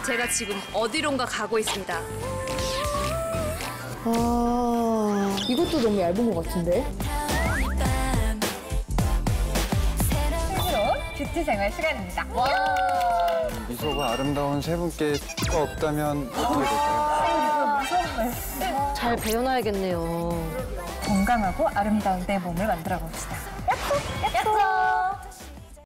제가 지금 어디론가 가고 있습니다. 이것도 너무 얇은 것 같은데? 새로운 뷰티 생활 시간입니다. 미소가 아름다운 세 분께 가 없다면 어떻게 될까요? 잘 배워놔야겠네요. 건강하고 아름다운 내 몸을 만들어 봅시다. 약속! 약속!